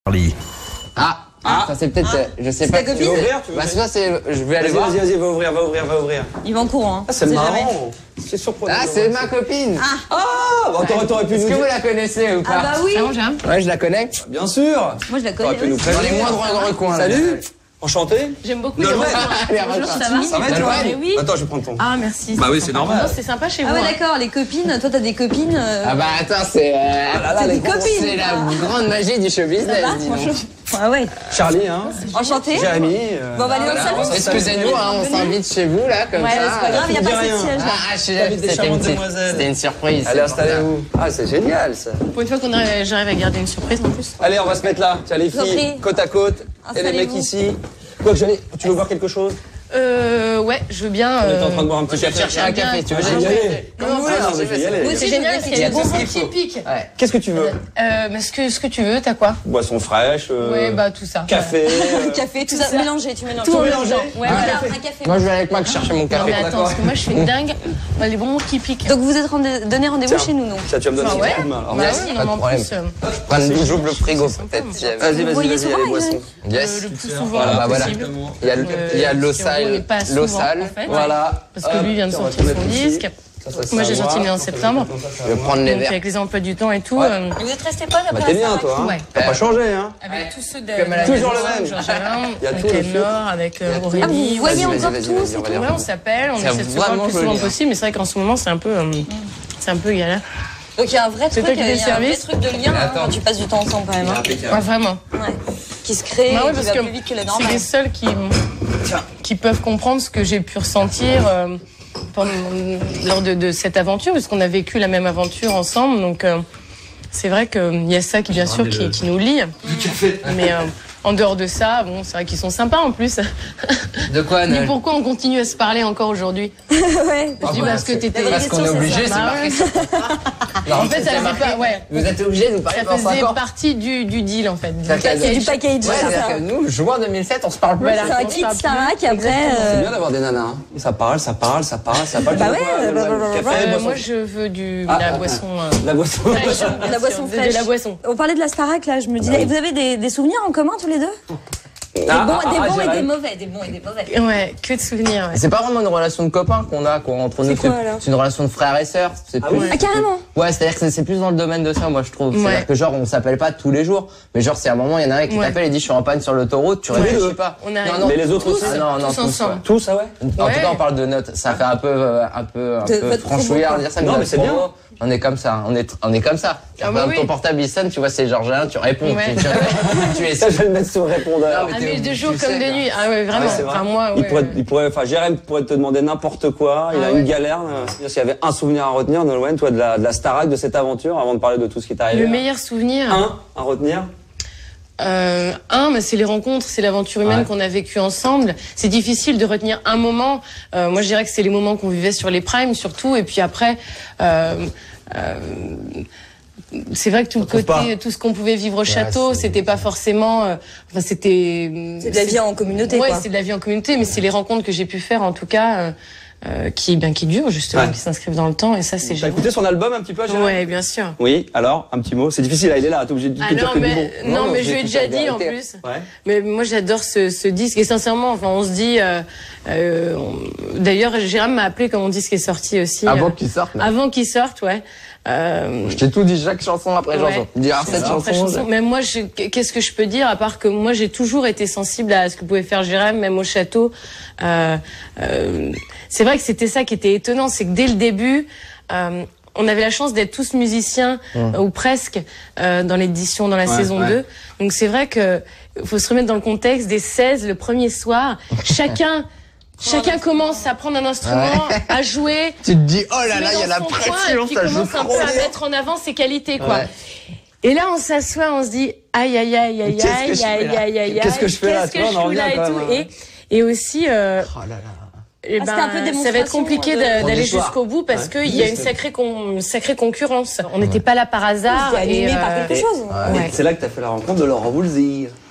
Charlie. Ça c'est peut-être, je sais pas. Ta copine ? Bah soit c'est, je vais aller voir. Vas-y, va ouvrir. Il va en courant. Hein. Ah, c'est marrant. C'est surprenant. Ah, c'est ma copine. Bah, t'aurais pu Est-ce nous que vous dire. la connaissez ou pas? Ah bah oui. Ouais, je la connais. Bien sûr. Moi je la T'aurais connais. pu nous Oui. Dans les prévenir. moindres recoins. là. Salut. Enchanté. J'aime beaucoup Nolwenn. Bonjour, ça va? Ça va et toi Nolwenn. Mais oui. Attends, je vais prendre ton. Ah, merci. Bah oui, c'est normal. Non, c'est sympa chez Ah vous. ouais hein. d'accord, les copines, toi t'as des copines. Ah bah attends, c'est c'est des copines. c'est la grande magie du show business. dis donc. Ah ouais. Charlie, hein. Enchanté. Jérémy. Bon, on va aller dans le salon. Excusez-nous, hein, on s'invite chez vous là comme Ouais, ça. c'est pas grave, il n'y a dis pas assez de rien. siège là. C'était des charmantes demoiselles. c'était une surprise. Allez, installez-vous. Ah, c'est génial ça. Pour une fois j'arrive à garder une surprise en plus. Allez, on va se mettre là. Tiens, les Je vous en filles, prie. côte à côte. Et les mecs Installez-vous. ici. Quoi que j'allais. Tu veux boire quelque chose? Ouais, je veux bien. On est en train de boire un petit Je vais café. chercher un café, tu veux? Je vais y aller. Non, Ah, non, mais je vais y aller. Moi aussi, C'est génial parce qu'il y a des tout ce bonbons qu'il qui faut. piquent. Ouais. Qu'est-ce que tu veux? Mais ce que tu veux, t'as quoi? Boisson fraîche. Ouais, bah tout ça. Café. Café, tout ça. Mélanger, tu mélanges. Tout en mélanger. mélangeant. Ouais, voilà. Un café. Moi je vais aller avec Max chercher mon Non café. mais attends, parce que moi je suis une dingue. Les bonbons qui piquent. Donc vous êtes donné rendez-vous Tiens. chez nous, non? Ça, tu vas me donner Ah un ouais petit coup de main. alors. Bah Yes, oui, pas de non, en problème. plus. Prendre une double frigo peut-être. si jamais. Vas-y, Vous voyez les souvent, boissons. Yes. Le plus souvent Voilà, bah voilà. possible. Il y a l'eau ce qui en gros n'est sale, pas l'eau souvent, sale. en fait. Voilà. Parce que lui vient de Tiens, on va sortir te son mettre ici. disque. Ça Moi j'ai va. sorti né en septembre. Je vais prendre les Donc verres. avec les emplois du temps et tout. Ouais. Vous êtes restés potes Bah, après t'es la bien, Starac? toi. Hein. Ouais. T'as pas changé, hein. Avec tous ceux de Comme à la Toujours le même. Georges Alain, Il y a avec tout le Elnor, avec Ah, vous Aurélie. voyez Vas-y, encore vas-y, tous vas-y, et on va tout. les Ouais, on s'appelle, on C'est essaie de se voir le vraiment plus souvent joli, hein. possible, mais c'est vrai qu'en ce moment c'est un peu galère. Donc il y a un vrai C'est truc, toi qui fais il y a un vrai service truc de lien hein, attends. quand tu passes du temps ensemble quand même. Hein. Ouais, vraiment. Ouais. Qui se crée, Bah ouais, qui parce va que plus vite que la c'est normale. les seuls qui peuvent comprendre ce que j'ai pu ressentir lors de cette aventure, parce qu'on a vécu la même aventure ensemble. Donc c'est vrai qu'il y a ça qui bien sûr qui nous lie. Mais en dehors de ça, bon, c'est vrai qu'ils sont sympas en plus. De quoi, Mais Noël? pourquoi on continue à se parler encore aujourd'hui? Ouais. Je dis parce que t'étais. Parce qu'on est obligé, c'est Bah marqué. ouais. En fait, ça faisait pas. Ouais. Vous êtes obligé de nous parler Ça pendant 5 faisait ans. partie du deal en fait. Ça fait Du package, Ouais, c'est c'est-à-dire ça. que nous, juin 2007, on se parle plus. Voilà. C'est un kit Starac après. C'est bien d'avoir des nanas. Hein. Ça parle. Bah ouais, Moi, je veux Ah, la boisson. La boisson. fraîche, La bien boisson sûr, fraîche. De la boisson. On parlait de la Starac là, je me disais, vous avez des souvenirs en commun tous les deux? Des bons et des mauvais, des bons et des mauvais. Ouais, que de souvenirs. Ouais. C'est pas vraiment une relation de copains qu'on a quoi, entre nous. quoi, alors C'est une relation de frères et sœurs. C'est plus. Ah carrément. Ouais, c'est-à-dire que c'est plus dans le domaine de ça, moi je trouve. Ouais. C'est-à-dire que genre on s'appelle pas tous les jours, mais genre c'est un moment il y en a un qui Ouais. t'appelle et dit je suis en panne sur l'autoroute, tu réfléchis pas. On arrive. Non, non. Mais les autres aussi. Ah non, non, tous ensemble. ouais. Tous, ah ouais. En tout Ouais. cas, on parle de notes. Ça fait un peu votre franchouillard promo, de dire ça, Non, notre mais c'est promo, bien. On est comme ça, on est comme ça. Ah bah Dans oui. ton portable il sonne, tu vois c'est Georges Alain, tu réponds, Ouais. tu es Ça, je vais le mettre sur le répondeur. Non, Ah, t'es mais de obligé, jour tu comme sais, de quoi. nuit. Ah ouais, vraiment. Ouais, c'est vrai. Enfin, moi, ouais. Jérém pourrait te demander n'importe quoi. Il Ah a ouais. une galère. S'il y avait un souvenir à retenir, Nolwenn, toi, de la Starac, de cette aventure, avant de parler de tout ce qui t'est arrivé. Le meilleur souvenir. Un à retenir. Mais c'est les rencontres, c'est l'aventure humaine Ouais. qu'on a vécue ensemble. C'est difficile de retenir un moment. Moi, je dirais que c'est les moments qu'on vivait sur les primes, surtout. Et puis après, c'est vrai que tout le trouve côté, pas. tout ce qu'on pouvait vivre au château, c'était pas forcément. Enfin, c'était. C'est de la vie en communauté Ouais, quoi. c'est de la vie en communauté, mais c'est les rencontres que j'ai pu faire, en tout cas, qui durent justement, Ouais. qui s'inscrivent dans le temps. Et ça, c'est T'as génial. écouté son album un petit peu, Jérém? Ouais, bien sûr. Oui, alors, un petit mot. C'est difficile, là, il est là, t'es obligé de dire Alors, que du bon. non, mais j'ai je lui ai tout déjà à dit en vérité. plus. Ouais. Mais moi, j'adore ce disque. Et sincèrement, enfin, on se dit. D'ailleurs, Jérém m'a appelé quand mon disque est sorti aussi. Avant qu'il sorte. mais- Avant qu'il sorte, ouais. Je t'ai tout dit, chaque chanson après Ouais. chanson. Dire cette Après chanson. chanson. Mais moi, qu'est-ce que je peux dire à part que moi, j'ai toujours été sensible à ce que pouvait faire Jérém, même au château. C'est vrai que c'était ça qui était étonnant, c'est que dès le début, on avait la chance d'être tous musiciens ou presque dans l'édition, dans la saison 2. Donc c'est vrai que faut se remettre dans le contexte des 16 le premier soir. Chacun commence à prendre un instrument, à jouer. Tu te dis oh là se là, met il y a dans la son coin, pression, et puis ça joue commence un trop peu à bien. mettre en avant ses qualités, quoi. Ouais. Et là, on s'assoit, on se dit aïe aïe aïe aïe Qu'est-ce que aïe je fais aïe là aïe aïe. Qu'est-ce que je fais là, Qu'est-ce tu que vois, je on en fous là revient et quand tout. même, hein. Et aussi, Oh là là. eh ben, c'était un peu ça va être démonstration compliqué de- d'aller Premier soir. jusqu'au bout parce qu'il y a une sacrée concurrence. On n'était pas là par hasard. C'était animé et, par quelque chose. Et c'est là que t'as fait la rencontre de Laurent Voulzy.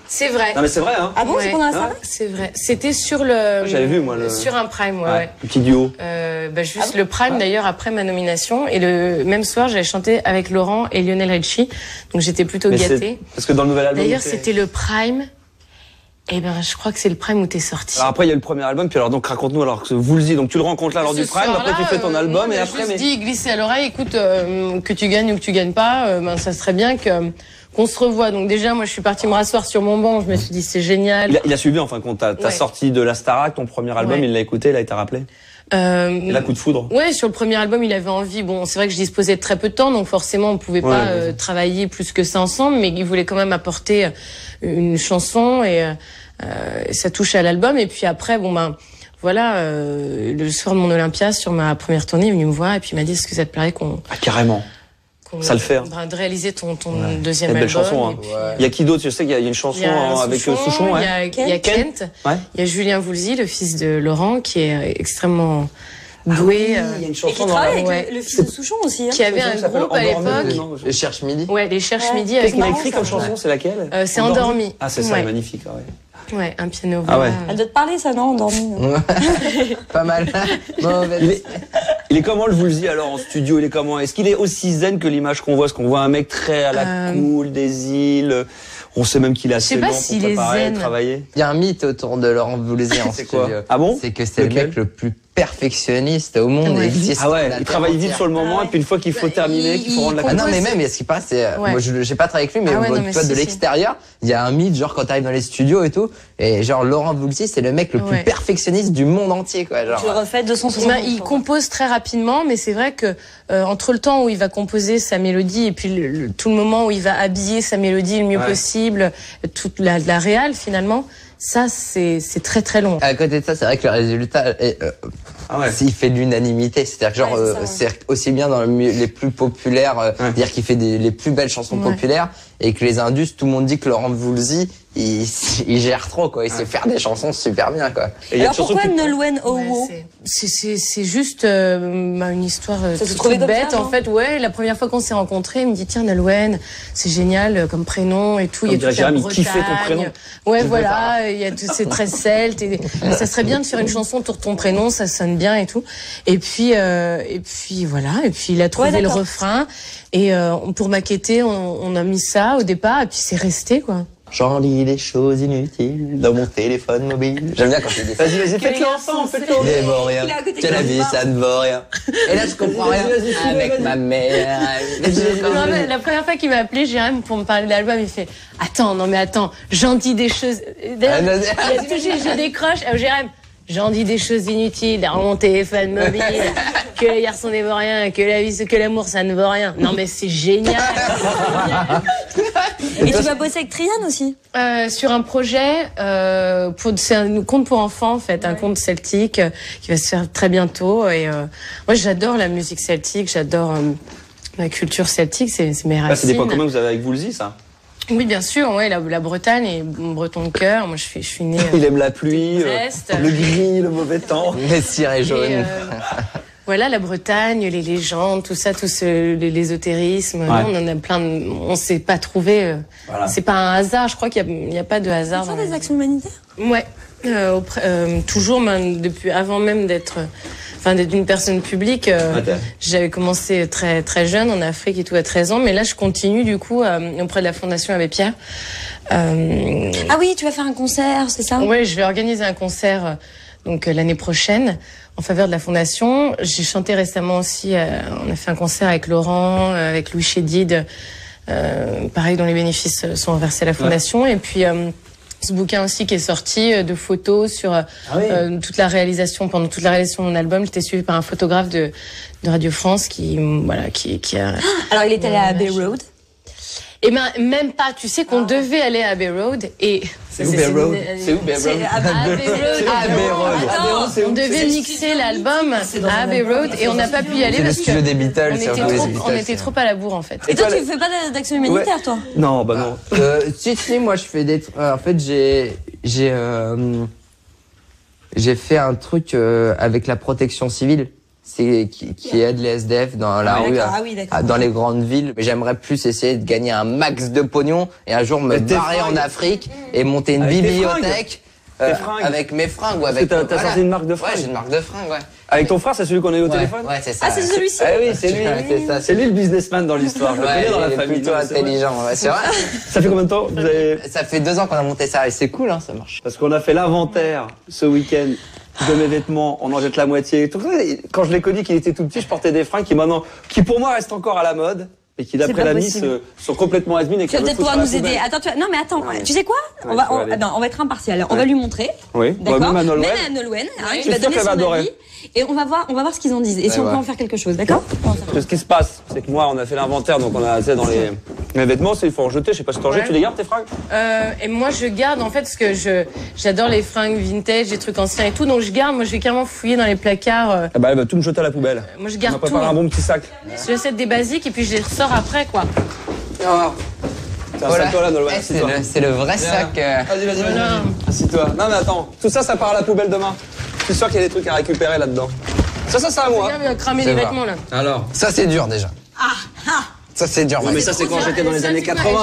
C'est vrai. Non mais c'est vrai, hein. Ah bon, c'est pendant la Starac? C'est vrai. C'était sur le. J'avais vu moi sur un Prime, ouais. Le petit duo. Juste le Prime d'ailleurs après ma nomination et le même soir j'avais chanté avec Laurent et Lionel Richie, donc j'étais plutôt gâtée. Parce que dans le nouvel album. D'ailleurs c'était le Prime. Eh ben, je crois que c'est le Prime où t'es sorti. Alors après, il y a le premier album, puis alors donc raconte-nous alors que Woolsey, donc tu le rencontres là lors du Prime, après tu fais ton album et après. Je me dis glisser à l'oreille, écoute, que tu gagnes ou que tu gagnes pas, ben ça serait bien qu'on se revoie. Donc déjà, moi je suis partie me rasseoir sur mon banc, je me suis dit c'est génial. Il a suivi en fin de compte, t'as sorti de la Starac, ton premier album, il l'a écouté, il a été rappelé. Et là, coup de foudre. Ouais, sur le premier album, il avait envie. Bon, c'est vrai que je disposais de très peu de temps, donc forcément, on pouvait pas travailler plus que ça ensemble, mais il voulait quand même apporter une chanson et ça touche à l'album. Et puis après, bon ben voilà, le soir de mon Olympia, sur ma première tournée, il est venu me voir et puis il m'a dit est-ce que ça te plairait qu'on carrément. Ça le fait. De réaliser ton deuxième album. Belle chanson. Hein. Il y a qui d'autre? Je sais qu'il y a une chanson avec Souchon. Il y a Kent. Il y a Julien Woolsey, le fils de Laurent, qui est extrêmement doué. Il y a une chanson et qui travaille avec le fils de Souchon aussi. Hein. Qui avait un groupe à l'époque. Les Cherche Midi. Ouais, les Cherche Midi. Qu'est-ce qu'il a écrit comme chanson? C'est laquelle? C'est Endormi. Ah, c'est ça, magnifique. Ouais, un piano. Ah ouais. Elle doit te parler, ça, non? Endormi. Pas mal. Il est comment le Woolsey alors en studio? Il est comment? Est-ce qu'il est aussi zen que l'image qu'on voit? Est-ce qu'on voit un mec très à la cool des îles? On sait même qu'il est assez lent pour préparer et travailler. Il y a un mythe autour de Laurent Woolsey en studio. Ah bon? C'est que c'est le mec le plus perfectionniste au monde. Ah ouais, il travaille vite sur le moment et puis une fois qu'il faut terminer, qu'il faut rendre la Ah non mais même, ce qui passe, c'est moi j'ai pas travaillé avec lui, mais toi de l'extérieur, il y a un mythe genre quand t'arrives dans les studios et tout, et genre Laurent Woolsey c'est le mec le plus perfectionniste du monde entier quoi. Genre. Tu le refais 260. Il compose très rapidement, mais c'est vrai que entre le temps où il va composer sa mélodie et puis tout le moment où il va habiller sa mélodie le mieux possible, toute la réal finalement. Ça, c'est très très long. À côté de ça, c'est vrai que le résultat, il fait de l'unanimité. C'est-à-dire que genre, c'est aussi bien dans les plus populaires, dire qu'il fait les plus belles chansons populaires, et que les indus, tout le monde dit que Laurent Woolsey, il gère trop quoi. Il sait faire des chansons super bien quoi. Et alors pourquoi Nolwenn Owo? C'est juste une histoire toute bête en fait. Ouais, la première fois qu'on s'est rencontrés, il me dit tiens Nolwenn, c'est génial comme prénom et tout. Il y a toute la Bretagne. Kiffe ton prénom. Ouais voilà, c'est très celte et ça serait bien de faire une chanson autour de ton prénom, ça sonne bien et tout. Et puis voilà, et puis il a trouvé le refrain et pour maqueter, on a mis ça au départ et puis c'est resté quoi. J'en lis des choses inutiles dans mon téléphone mobile. J'aime bien quand tu dis ça. Vas-y, faites-le ensemble, faites-le. Il vaut rien. Que la vie, ça ne vaut rien. Et là, je comprends rien. Avec ma mère. La première fois qu'il m'a appelé, Jérém, pour me parler de l'album, il fait attends, j'en dis des choses. D'ailleurs, il a touché, je décroche. Jérém, j'en dis des choses inutiles dans mon téléphone mobile, que les garçons ne vaut rien, que la vie, que l'amour, ça ne vaut rien. Non mais c'est génial. Et tu vas bosser avec Trian aussi? Sur un projet, c'est un conte pour enfants en fait, un conte celtique qui va se faire très bientôt. Et moi j'adore la musique celtique, j'adore la culture celtique, c'est mes racines. C'est des points communs que vous avez avec Woolsey, ça? Oui, bien sûr, ouais, la Bretagne est mon breton de cœur. Moi, je suis née. Il aime la pluie, le gris, le mauvais temps. Les cirés jaunes. Voilà, la Bretagne, les légendes, tout ça, l'ésotérisme. On en a plein. On s'est pas trouvé. C'est pas un hasard. Je crois qu'il y a pas de hasard. Tu fais des actions humanitaires? Ouais, toujours, depuis avant même d'être une personne publique. J'avais commencé très très jeune en Afrique et tout à 13 ans, mais là je continue du coup auprès de la Fondation Abbé Pierre. Ah oui, tu vas faire un concert, c'est ça? Oui, je vais organiser un concert donc l'année prochaine en faveur de la Fondation. J'ai chanté récemment aussi, on a fait un concert avec Laurent, avec Louis Chédid, pareil dont les bénéfices sont versés à la Fondation. Et puis ce bouquin aussi qui est sorti de photos sur toute la réalisation, pendant toute la réalisation de mon album, j'étais suivie par un photographe de Radio France qui a... Alors il est allé à Abbey Road? Et même pas, tu sais qu'on devait aller à Abbey Road et... C'est où Abbey Road? C'est où Abbey Road? Abbey Road. On devait mixer l'album à Abbey Road et on n'a pas pu y aller parce que des Beatles, on était trop à la bourre en fait. Et toi tu fais pas d'action humanitaire toi? Non, bah non. Si, moi je fais des trucs. En fait j'ai fait un truc avec la protection civile. qui aide les SDF dans la rue, dans les grandes villes. Mais j'aimerais plus essayer de gagner un max de pognon et un jour me barrer en Afrique et monter une bibliothèque. Avec mes fringues, avec. T'as sorti une marque de fringues. Ouais, j'ai une marque de fringues, ouais. Avec ton frère, c'est celui qu'on a eu au téléphone? Ouais, c'est ça. Ah, c'est celui-ci? Ah oui, c'est lui. C'est lui le businessman dans l'histoire. Je le connais dans la famille. Plutôt intelligent, ouais, c'est vrai. Ça fait combien de temps? Ça fait 2 ans qu'on a monté ça et c'est cool, hein, ça marche. Parce qu'on a fait l'inventaire ce week-end de mes vêtements, on en jette la moitié. Quand je l'ai connu qu'il était tout petit, je portais des fringues qui pour moi restent encore à la mode. Et qui, d'après la Miss, sont complètement has-been et qui va peut-être pouvoir nous aider. Attends, non, mais attends, tu sais quoi? On va être impartial. On va lui montrer. Oui. D'accord. Même à Nolwenn, qui va donner son avis. Et on va voir ce qu'ils en disent. Et si on peut en faire quelque chose, d'accord? Ce qui se passe, c'est que moi, on a fait l'inventaire, donc on a, dans les vêtements, il faut en jeter. Je sais pas si t'en jettes, tu les gardes, tes fringues? Et moi, je garde, en fait, parce que j'adore les fringues vintage, les trucs anciens et tout. Donc, je garde, moi, je vais carrément fouiller dans les placards. Ah bah, elle va tout me jeter à la poubelle. Moi, je garde tout. On va préparer un bon petit sac. J'achète des basiques et puis je les ressors après, quoi. Voilà. C'est le vrai sac. Vas-y. Assis-toi. Non mais attends, tout ça part à la poubelle demain. Je suis sûr qu'il y a des trucs à récupérer là-dedans. Ça c'est à moi. Il va cramer les vêtements là. Alors. Ça c'est dur déjà. Ça c'est dur. Ouais, mais ça c'est quand j'étais dans les années 80.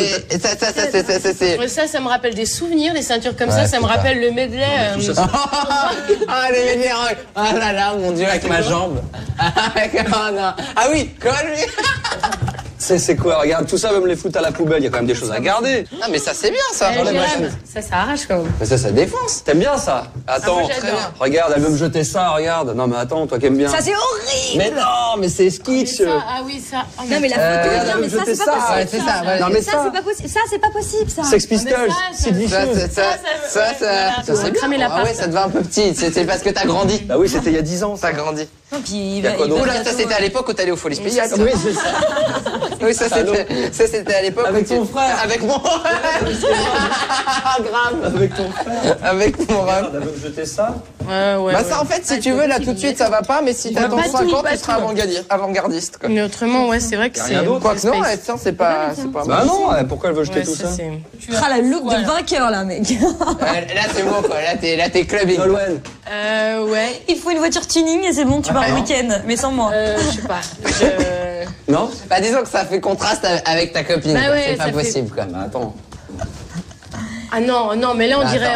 Ça me rappelle des souvenirs, des ceintures comme ça me rappelle le medley. Ah les medley. Ah là là, mon Dieu, avec ma jambe. Ah oui, comment lui? C'est quoi? Regarde, tout ça, même les foutre à la poubelle, il y a quand même des choses à garder. Non, mais ça, c'est bien, ça. Ça arrache quand même. Mais ça défonce. T'aimes bien ça? Attends, regarde, elle veut me jeter ça, regarde. Non, mais attends, toi qui aimes bien. Ça, c'est horrible! Mais non, mais c'est skitsch. Ah oui, ça. Non, mais la photo, non, mais ça, c'est pas possible. Non, mais ça, c'est pas possible. Ça, c'est pas possible, ça. Sex Pistols, c'est du Ça, c'est cramer la Ah ouais, ça te va un peu petit. C'est parce que t'as grandi. Bah oui, c'était il y a 10 ans. T'as grandi. Oula, ça c'était à l'époque où t'allais aux Folies Spéciales. Oui, c'est ça. Oui, ça c'était à l'époque. Avec ton frère. Avec mon frère. Grave. Avec ton frère. Avec mon frère. On avait jeté ça. Ouais. Bah ça en fait, si tu veux, là tout de suite ça va pas, mais si t'attends 5 ans, tu seras avant-gardiste. Mais autrement, ouais, c'est vrai que c'est. Quoi que non, c'est pas. Bah non, pourquoi elle veut jeter tout ça? Tu as la look de vainqueur là, mec. Là c'est bon quoi, là t'es clubbing. Nolwenn. Ouais. Il faut une voiture tuning et c'est bon, tu pars au week-end, mais sans moi. Je sais pas. Non? Bah disons que ça fait contraste avec ta copine. C'est pas possible quoi. Bah attends. Ah non, mais là on dirait.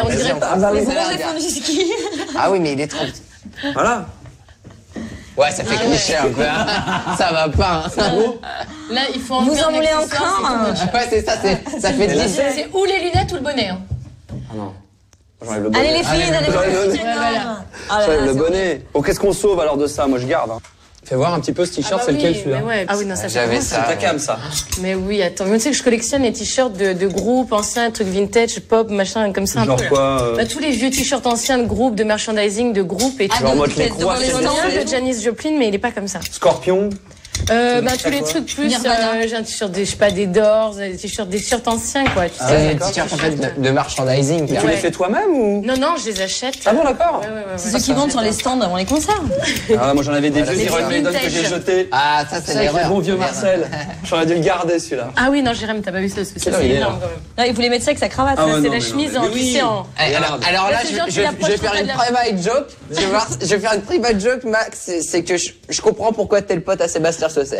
Ah oui, mais il est trop petit. Voilà. Ouais, ça fait cliché un peu. Ça va pas. Là, il faut en Vous en voulez encore? Ouais, c'est ça, ça fait 10. C'est ou les lunettes ou le bonnet. Ah non. J'enlève le bonnet. Allez les filles, J'enlève le bonnet. Bon, qu'est-ce qu'on sauve alors de ça? Moi, je garde. Fais voir un petit peu ce t-shirt, c'est lequel celui-là? Ah oui, non, ça j'avais ça. C'est ta cam, ça. Mais oui, attends, mais tu sais que je collectionne les t-shirts de groupes anciens, trucs vintage, pop, machin, comme ça. Genre quoi? Bah, tous les vieux t-shirts anciens de groupes, de merchandising, de groupes et tout. Genre Motley Crue, de Janis Joplin, mais il est pas comme ça. Scorpion. Bah, tous les trucs plus, j'ai un t-shirt je sais pas, des Doors, des t-shirts anciens, quoi, tu sais. Des t-shirts, en fait, de merchandising. Tu les fais toi-même ou? Non, je les achète. Ah bon, d'accord. C'est ceux qui vendent sur les stands avant les concerts. Ah, moi, j'en avais des vieux Iron Maiden que j'ai jetés. Ah, ça, c'est l'erreur. Bon vieux Marcel. J'aurais dû le garder, celui-là. Ah oui, non, Jérém, t'as pas vu ça, parce que c'est énorme, quand même. Non, il voulait mettre ça avec sa cravate. C'est la chemise en tissé en. Alors là, je vais faire une private joke. Je vais faire une private joke, Max. C'est que je comprends pourquoi t'es le pote à Sébastien Sausset.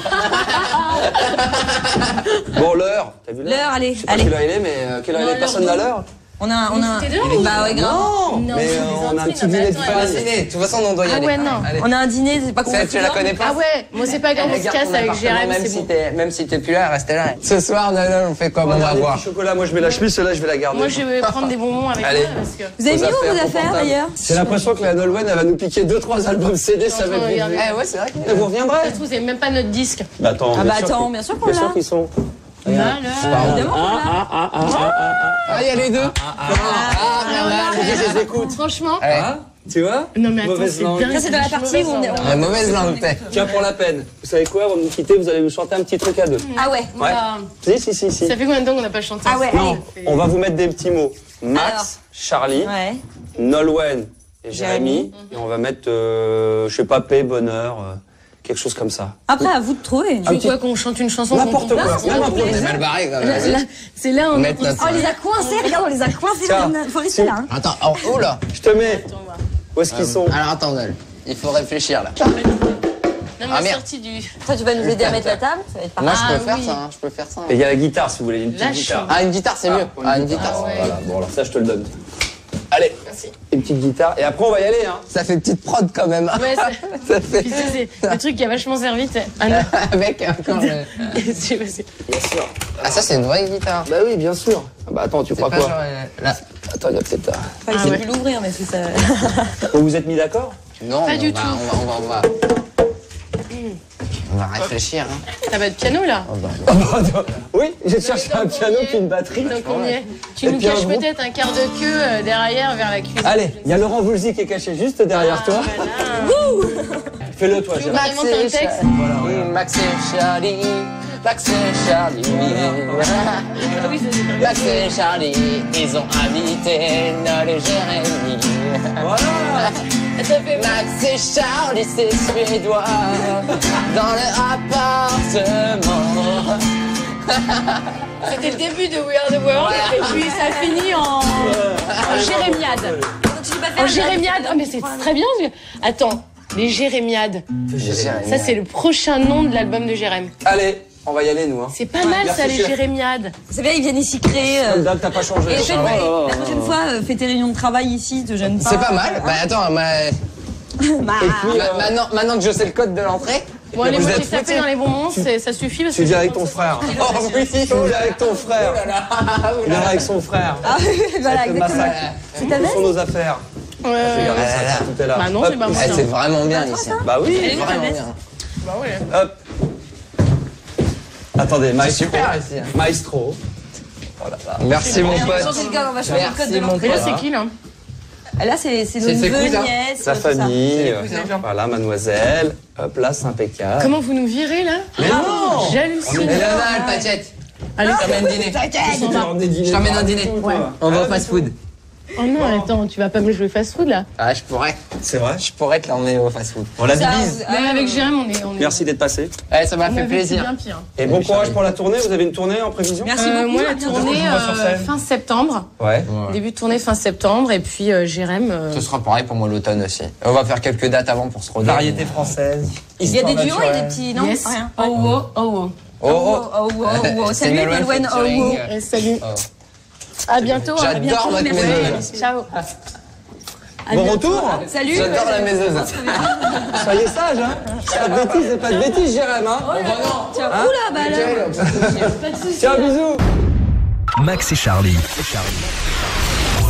Bon, l'heure. T'as vu l'heure? Allez. Je sais pas quelle heure il est, mais quelle heure il est? Personne n'a l'heure? On a. Bah ouais, grave. Non, mais on a un petit dîner de famille. De toute façon, on doit y aller. Ah ouais, non. On a un dîner, c'est pas cool. Tu la connais pas? Ah ouais, moi c'est pas grave, on se casse avec Jérém, c'est bon. Même si t'es plus là, restez là. Ce soir, on fait quoi? On va voir. Chocolat, moi je mets la chemise, celle-là je vais la garder. Moi je vais prendre des bonbons avec moi parce que. Vous avez mis où vos affaires d'ailleurs? J'ai l'impression que la Nolwenn elle va nous piquer 2-3 albums CD, ça va être vite. Ouais, c'est vrai. Vous reviendrez? Ça se trouve, c'est même pas notre disque. Bah attends, bien sûr qu'on l'a. bien sûr qu'ils sont. Évidemment qu'on l'a. Ah, il y a les deux. Je les écoute. Franchement. Tu vois? Non mais attends, mauvaise langue. Ça c'est dans la partie où on est. La mauvaise langue, t'es. Tiens, pour la peine. Vous savez quoi? Avant de nous quitter, vous allez nous chanter un petit truc à deux. Ah ouais. Ouais. Si. Ça fait combien de temps qu'on n'a pas chanté? Ah ouais. Non, on va vous mettre des petits mots. Max, Charlie, Nolwenn et Jérémy. Et on va mettre, je sais pas, paix, bonheur, quelque chose comme ça. Après, à vous de trouver. Tu veux quoi qu'on chante une chanson? N'importe quoi. On est mal barré quand même. C'est là on Oh, on les a coincés. Regarde, on les a coincés. Faut rester là. Attends, oh là. Je te mets. Où est-ce qu'ils sont? Alors attends, Nol. il faut réfléchir là. Non, mais sorti du... Toi, tu vas nous aider à mettre la table, ça va être Moi, je peux faire ça, hein. Je peux faire ça. Et il y a la guitare, si vous voulez, une petite guitare. Ah, une guitare, c'est mieux. Ah, une guitare. Voilà, bon, alors ça, je te le donne. Allez, merci. Une petite guitare. Et après, on va y aller, hein. Ça fait petite prod quand même. Ouais, ça fait. Puis c'est le truc qui a vachement servi, c'est... Ah non. Avec encore. Bien sûr. Ah, ça, c'est une vraie guitare. Bah oui, bien sûr. Ah bah attends, tu crois quoi là. Attends, il y a peut-être... Enfin, il sait plus l'ouvrir, mais c'est ça... Vous vous êtes mis d'accord? Non, pas du tout. On va réfléchir. Hein. Ça va être piano, là. Oui, j'ai cherché un piano puis une batterie. Donc on y est. Tu nous caches peut-être un quart de queue derrière vers la cuisine. Allez, il y a Laurent Voulzy qui est caché juste derrière toi. Fais-le toi, Gérard. Max et texte. Max et Charlie. Max et Charlie. Max et Charlie, ils ont invité Noël et Jérémy. Voilà. Ça fait Max et Charlie, c'est suédois. Dans le appartement. C'était le début de We Are the World et puis ça finit en jérémiade. En jérémiade. Oh mais c'est très bien. Attends, les jérémiades. Ça c'est le prochain nom de l'album de Jérém. Allez, on va y aller nous. Hein. C'est pas mal ça, les jérémiades. C'est bien, ils viennent ici créer... Comme date, t'as pas changé. Et la prochaine fois, fais tes réunions de travail ici, te gêne pas. C'est pas mal. Bah attends, maintenant que je sais le code de l'entrée... Bon, allez, moi j'ai tapé dans les bonbons, ça suffit. Parce que tu viens avec ton frère. Oh oui, tu viens avec ton frère. Il vient avec son frère. Ah voilà, exactement. C'est ta veste ? Ce sont nos affaires. Ouais. Tout est là. Bah non, c'est pas moi. C'est vraiment bien ici. Bah oui, c'est vraiment bien. Bah oui. Hop. Attendez, maestro. Super ici. Maestro. Oh là là. Merci mon pote. On va changer le code de l'entrée. Et là, c'est qui là? Là, c'est nos neveux, nièces. Sa famille. Voilà, mademoiselle. Hop là, c'est impeccable. Comment vous nous virez là? Mais non! J'hallucine. Elena, elle t'achète. Allez, je t'emmène dîner. Je t'emmène un dîner. Ouais. On va au fast-food. Oh non, attends, tu vas pas me jouer fast-food là? Ah, je pourrais. C'est vrai? Je pourrais te l'emmener au fast-food. On la divise. Mais avec Jérém, on est... Merci d'être passé. Ouais, ça m'a fait plaisir. Bien pire. Et bon courage pour la tournée. Vous avez une tournée en prévision? Merci beaucoup. Moi, la tournée fin septembre. Ouais. Début de tournée fin septembre. Et puis Jérém. Ce sera pareil pour moi l'automne aussi. On va faire quelques dates avant pour se redonner. Variété française. Il y a des duos et des petits. Non, Yes. rien. Oh, oh, oh. Oh. Salut, Nolwenn. Oh. Salut. À bientôt. J'adore votre maiseuse. Ciao. Bon retour. Salut. J'adore la maiseuse. Soyez sage, hein. Pas de bêtises, Jérém, hein. Tiens, oula, bah là. Tiens, bisous. Max et Charlie.